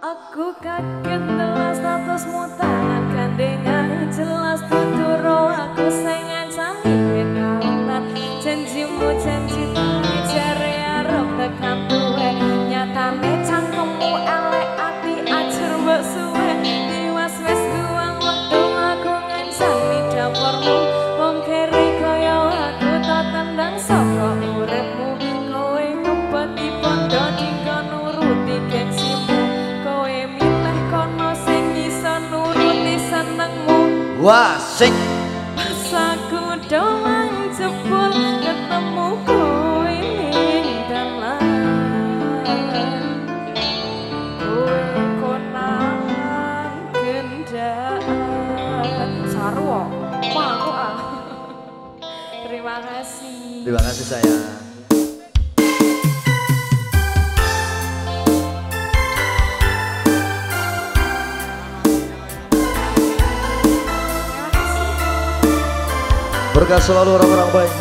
Aku kaget telah statusmu tangan gandengan jelas tuturo aku sing ngancani kalat janjimu janji tangi jare arep tekan tuwe nyatane cangkemmu elek ati ajar mbok suwe tiwas wis guang wektu aku ngancani dapurmu wong kere kaya aku tak tendang saka uripmu kowe ngebet di pondo dinggo nuruti gengsimu wah sing aku doang jebul ketemu kowe ning dalan kowe konangan gendaan sarwa mau terima kasih sayang. Berkah selalu orang-orang baik.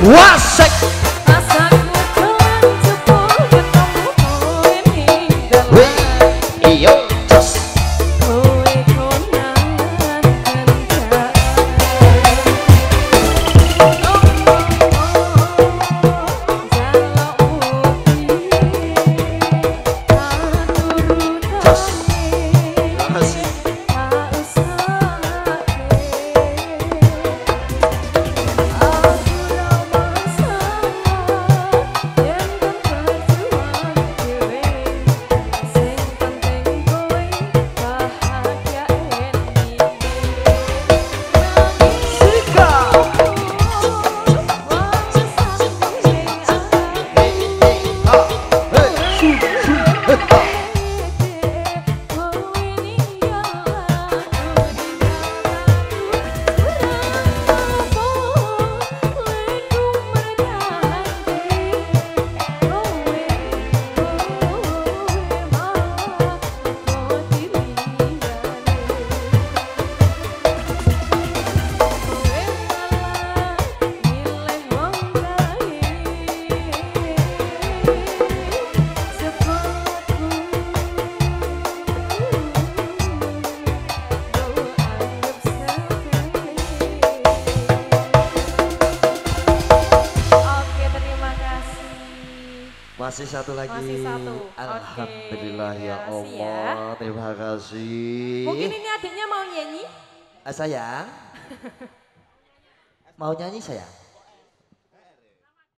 Wasik. Rasaku telan jebul ketemu kowe ning Wih, dalan. iyo, jos. Kowe konangan kendaraan. Jos. Makasih. Masih satu lagi. Masih satu. Alhamdulillah Oke, ya makasih Allah. Terima kasih. Mungkin ini adiknya mau nyanyi? Sayang. Mau nyanyi sayang?